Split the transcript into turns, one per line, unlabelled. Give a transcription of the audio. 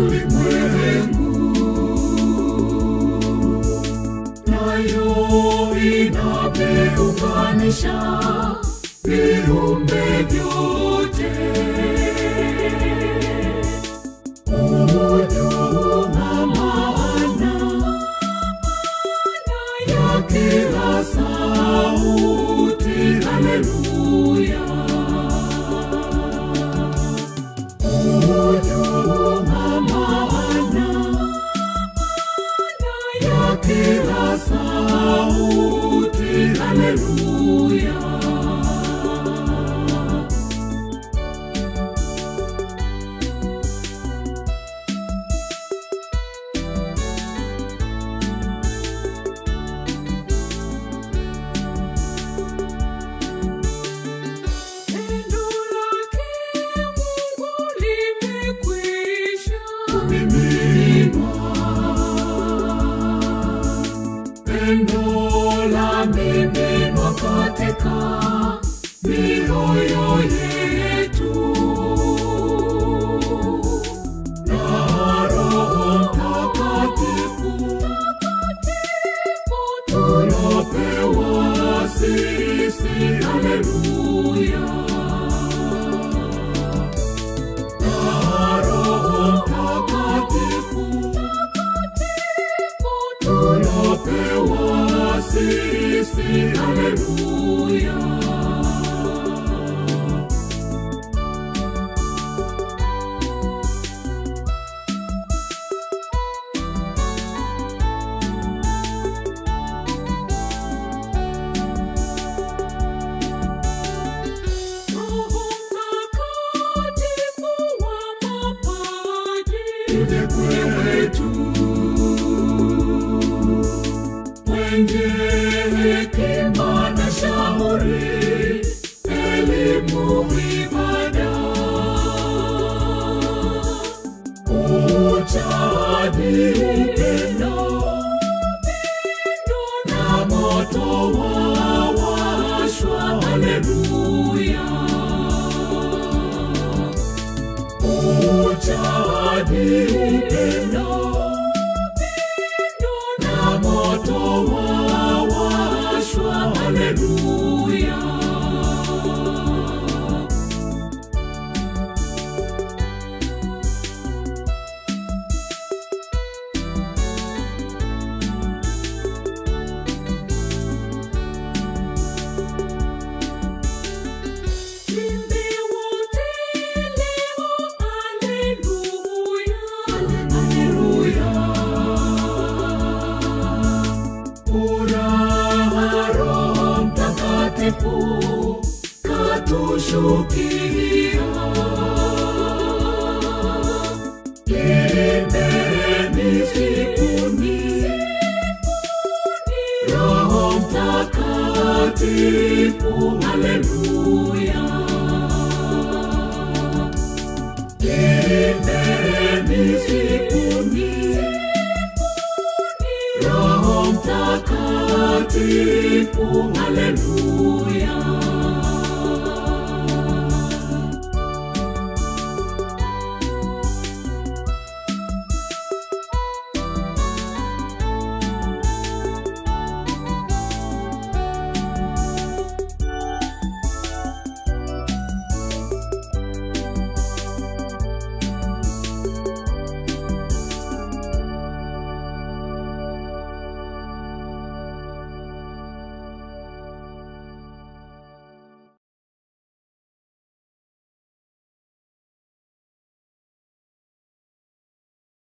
ulimwengu, nayo inaviunganisha viumbe vyote. Ujua maana ya kila sauti, haleluya. Ujua maana ya kila sauti, haleluya. Pendo la miminwa katika mioyo yetu, na Roho Mtakatifu tulopewa sisi, haleluya. Na Roho Mtakatifu tulopewa sisi, haleluya. Roho Mtakatifu wa mapaji, uje kwetu, mwenye hekima na shauri, elimu, ibada, uchaji, upendo na moto wawashwa, haleluya. Uchaji, upendo na moto wawashwa, haleluya. Timbe wote leo, haleluya, haleluya. Furaha Roho Mtakatifu katushukia, imbeni sifuni Roho Mtakatifu, haleluya. Imbeni sifuni Roho Mtakatifu, haleluya.